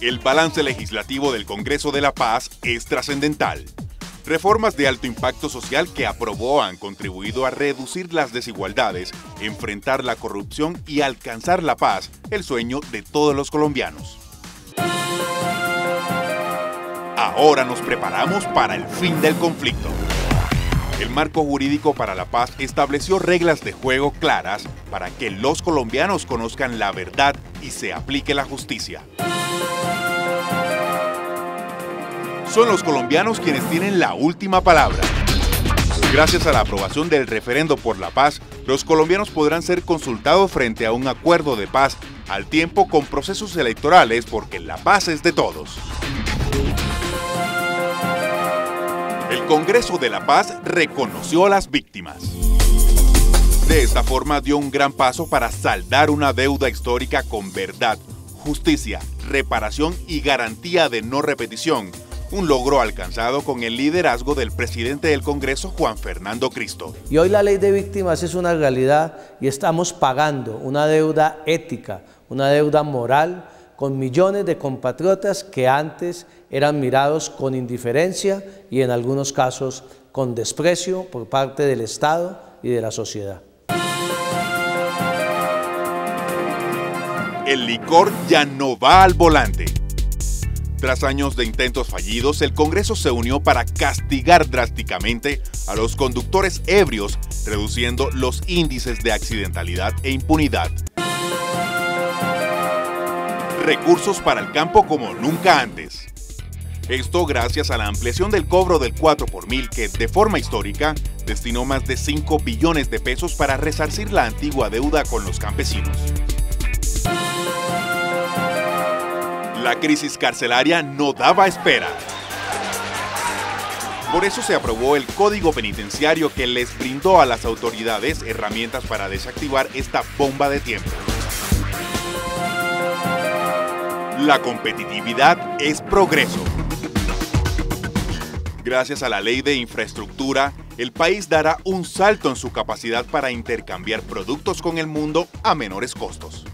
El balance legislativo del Congreso de la Paz es trascendental. Reformas de alto impacto social que aprobó han contribuido a reducir las desigualdades, enfrentar la corrupción y alcanzar la paz, el sueño de todos los colombianos. Ahora nos preparamos para el fin del conflicto. El marco jurídico para la paz estableció reglas de juego claras para que los colombianos conozcan la verdad y se aplique la justicia. Son los colombianos quienes tienen la última palabra. Gracias a la aprobación del referendo por la paz, los colombianos podrán ser consultados frente a un acuerdo de paz al tiempo con procesos electorales porque la paz es de todos. El Congreso de la Paz reconoció a las víctimas. De esta forma dio un gran paso para saldar una deuda histórica con verdad, justicia, reparación y garantía de no repetición, un logro alcanzado con el liderazgo del presidente del Congreso, Juan Fernando Cristo. Y hoy la ley de víctimas es una realidad y estamos pagando una deuda ética, una deuda moral, con millones de compatriotas que antes eran mirados con indiferencia y en algunos casos con desprecio por parte del Estado y de la sociedad. El licor ya no va al volante. Tras años de intentos fallidos, el Congreso se unió para castigar drásticamente a los conductores ebrios, reduciendo los índices de accidentalidad e impunidad. Recursos para el campo como nunca antes. Esto gracias a la ampliación del cobro del 4 por mil que, de forma histórica, destinó más de 5 billones de pesos para resarcir la antigua deuda con los campesinos. La crisis carcelaria no daba espera. Por eso se aprobó el Código Penitenciario que les brindó a las autoridades herramientas para desactivar esta bomba de tiempo. La competitividad es progreso. Gracias a la Ley de Infraestructura, el país dará un salto en su capacidad para intercambiar productos con el mundo a menores costos.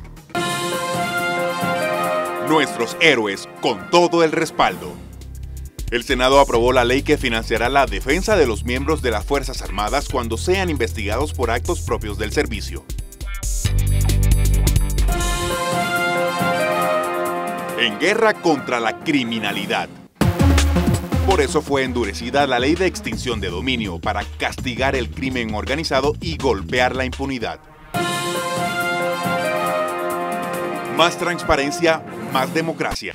Nuestros héroes con todo el respaldo. El Senado aprobó la ley que financiará la defensa de los miembros de las Fuerzas Armadas cuando sean investigados por actos propios del servicio. En guerra contra la criminalidad. Por eso fue endurecida la ley de extinción de dominio para castigar el crimen organizado y golpear la impunidad. Más transparencia, más democracia.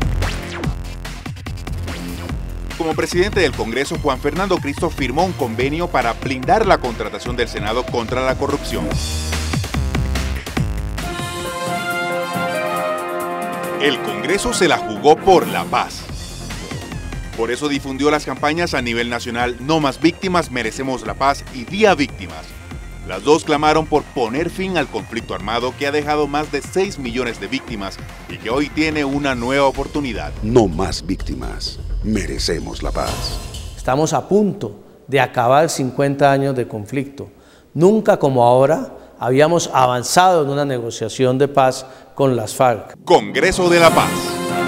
Como presidente del Congreso, Juan Fernando Cristo firmó un convenio para blindar la contratación del Senado contra la corrupción. El Congreso se la jugó por la paz. Por eso difundió las campañas a nivel nacional No Más Víctimas, Merecemos la Paz y Día Víctimas. Las dos clamaron por poner fin al conflicto armado que ha dejado más de 6 millones de víctimas y que hoy tiene una nueva oportunidad. No más víctimas, merecemos la paz. Estamos a punto de acabar 50 años de conflicto. Nunca como ahora habíamos avanzado en una negociación de paz con las FARC. Congreso de la Paz.